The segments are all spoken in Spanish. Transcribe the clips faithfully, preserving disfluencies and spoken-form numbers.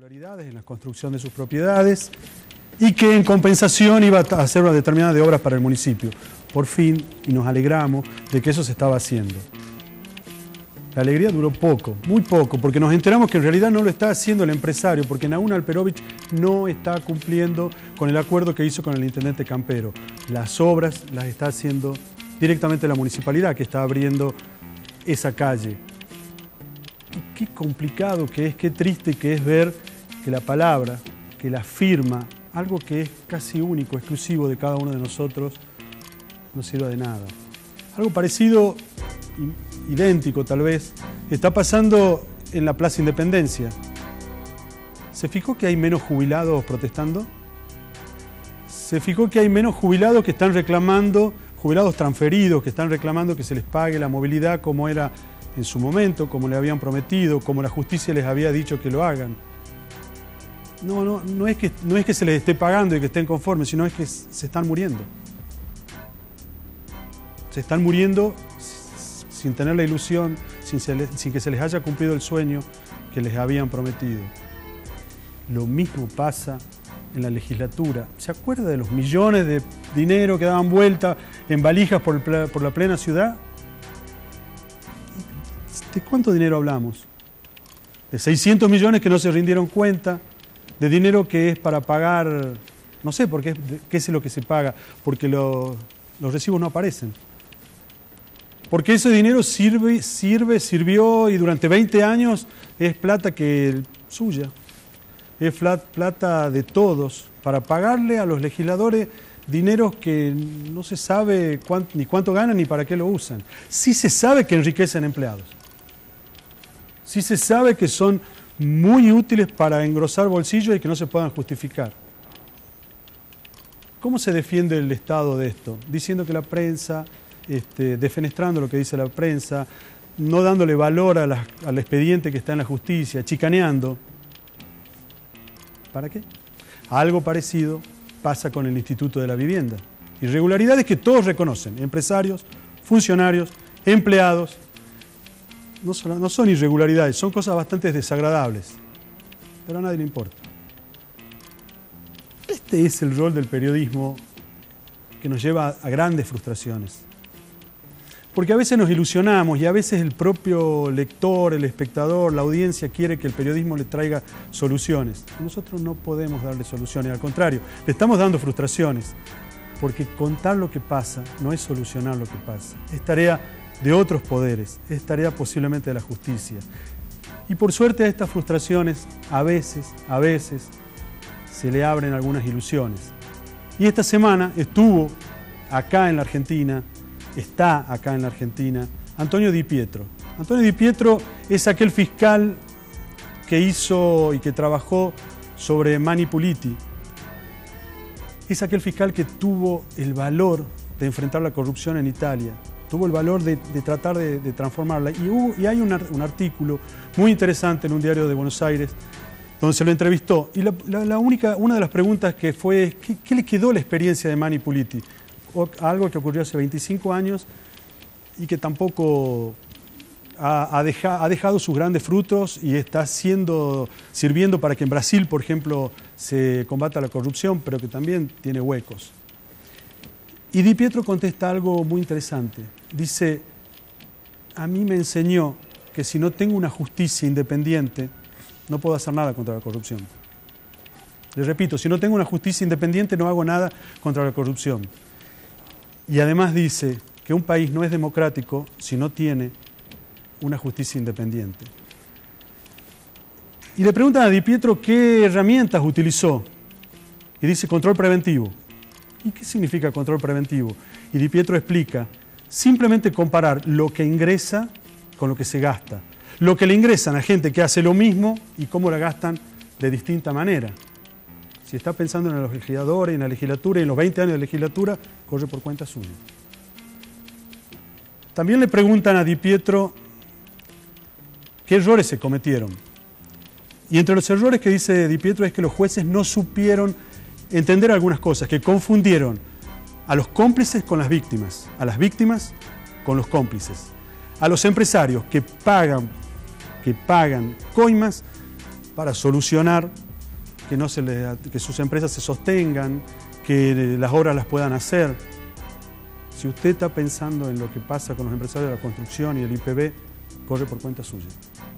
irregularidades en la construcción de sus propiedades y que en compensación iba a hacer una determinada de obras para el municipio. Por fin, y nos alegramos de que eso se estaba haciendo. La alegría duró poco, muy poco, porque nos enteramos que en realidad no lo está haciendo el empresario, porque Naún Alperovich no está cumpliendo con el acuerdo que hizo con el intendente Campero. Las obras las está haciendo directamente la municipalidad, que está abriendo esa calle. Y qué complicado que es, qué triste que es ver que la palabra, que la firma, algo que es casi único, exclusivo de cada uno de nosotros, no sirva de nada. Algo parecido, idéntico tal vez, está pasando en la Plaza Independencia. ¿Se fijó que hay menos jubilados protestando? ¿Se fijó que hay menos jubilados que están reclamando, jubilados transferidos, que están reclamando que se les pague la movilidad como era en su momento, como le habían prometido, como la justicia les había dicho que lo hagan? No, no, no es que, no es que se les esté pagando y que estén conformes, sino es que se están muriendo. Se están muriendo sin tener la ilusión, sin, se les, sin que se les haya cumplido el sueño que les habían prometido. Lo mismo pasa en la legislatura. ¿Se acuerda de los millones de dinero que daban vuelta en valijas por, el, por la plena ciudad? ¿De cuánto dinero hablamos? De seiscientos millones que no se rindieron cuenta, de dinero que es para pagar, no sé por qué, qué es lo que se paga, porque lo, los recibos no aparecen. Porque ese dinero sirve, sirve, sirvió y durante veinte años es plata que suya, es plata de todos, para pagarle a los legisladores dineros que no se sabe cuánto, ni cuánto ganan ni para qué lo usan. Sí se sabe que enriquecen empleados. Sí se sabe que son muy útiles para engrosar bolsillos y que no se puedan justificar. ¿Cómo se defiende el Estado de esto? Diciendo que la prensa, este, defenestrando lo que dice la prensa, no dándole valor a la, al expediente que está en la justicia, chicaneando. ¿Para qué? Algo parecido pasa con el Instituto de la Vivienda. Irregularidades que todos reconocen, empresarios, funcionarios, empleados. No son, no son irregularidades, son cosas bastante desagradables, pero a nadie le importa. Este es el rol del periodismo que nos lleva a grandes frustraciones. Porque a veces nos ilusionamos y a veces el propio lector, el espectador, la audiencia quiere que el periodismo le traiga soluciones. Nosotros no podemos darle soluciones, al contrario, le estamos dando frustraciones. Porque contar lo que pasa no es solucionar lo que pasa, es tarea de otros poderes, es tarea posiblemente de la justicia. Y por suerte a estas frustraciones, a veces, a veces, se le abren algunas ilusiones. Y esta semana estuvo acá en la Argentina, está acá en la Argentina, Antonio Di Pietro. Antonio Di Pietro es aquel fiscal que hizo y que trabajó sobre Mani Puliti. Es aquel fiscal que tuvo el valor de enfrentar la corrupción en Italia. Tuvo el valor de, de tratar de, de transformarla. Y, hubo, y hay un, un artículo muy interesante en un diario de Buenos Aires donde se lo entrevistó. Y la, la, la única, una de las preguntas que fue, ¿qué, qué le quedó la experiencia de Mani Puliti? O, algo que ocurrió hace veinticinco años y que tampoco ha, ha, deja, ha dejado sus grandes frutos y está siendo, sirviendo para que en Brasil, por ejemplo, se combata la corrupción, pero que también tiene huecos. Y Di Pietro contesta algo muy interesante. Dice, a mí me enseñó que si no tengo una justicia independiente, no puedo hacer nada contra la corrupción. Le repito, si no tengo una justicia independiente, no hago nada contra la corrupción. Y además dice que un país no es democrático si no tiene una justicia independiente. Y le preguntan a Di Pietro qué herramientas utilizó. Y dice control preventivo. ¿Y qué significa control preventivo? Y Di Pietro explica, simplemente comparar lo que ingresa con lo que se gasta. Lo que le ingresan a gente que hace lo mismo y cómo la gastan de distinta manera. Si está pensando en los legisladores, en la legislatura y en los veinte años de legislatura, corre por cuenta suya. También le preguntan a Di Pietro qué errores se cometieron. Y entre los errores que dice Di Pietro es que los jueces no supieron entender algunas cosas, que confundieron a los cómplices con las víctimas, a las víctimas con los cómplices, a los empresarios que pagan, que pagan coimas para solucionar que, no se les, que sus empresas se sostengan, que las obras las puedan hacer. Si usted está pensando en lo que pasa con los empresarios de la construcción y el I P B, corre por cuenta suya.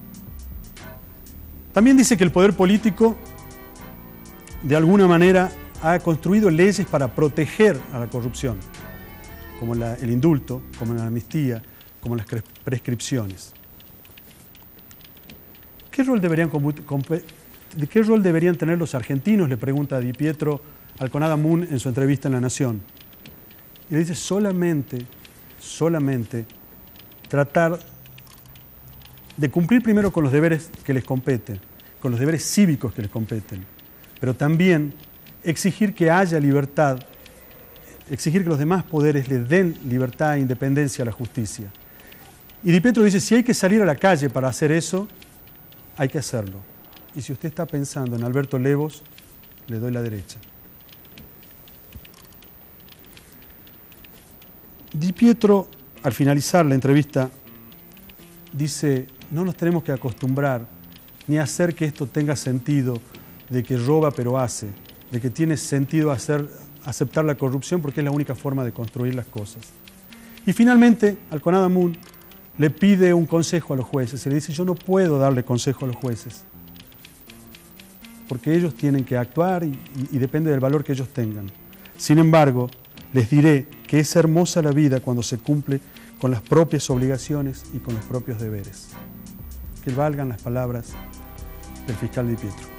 También dice que el poder político, de alguna manera, ha construido leyes para proteger a la corrupción, como la, el indulto, como la amnistía, como las prescripciones. ¿Qué rol deberían, ¿De qué rol deberían tener los argentinos?, le pregunta Di Pietro al Conada Moon en su entrevista en La Nación. Y le dice, solamente, solamente tratar de cumplir primero con los deberes que les competen, con los deberes cívicos que les competen, pero también exigir que haya libertad, exigir que los demás poderes le den libertad e independencia a la justicia. Y Di Pietro dice, si hay que salir a la calle para hacer eso, hay que hacerlo. Y si usted está pensando en Alberto Levos, le doy la derecha. Di Pietro, al finalizar la entrevista, dice, no nos tenemos que acostumbrar ni hacer que esto tenga sentido de que roba pero hace, de que tiene sentido hacer, aceptar la corrupción porque es la única forma de construir las cosas. Y finalmente, Alconada Moon le pide un consejo a los jueces. Se le dice, yo no puedo darle consejo a los jueces, porque ellos tienen que actuar y, y, y depende del valor que ellos tengan. Sin embargo, les diré que es hermosa la vida cuando se cumple con las propias obligaciones y con los propios deberes. Que valgan las palabras del fiscal Di Pietro.